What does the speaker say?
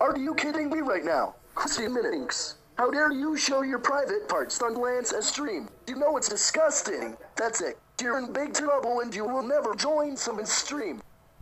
Are you kidding me right now? Chrissy Minx, how dare you show your private parts on Lance's stream? You know it's disgusting. That's it. You're in big trouble and you will never join someone's stream.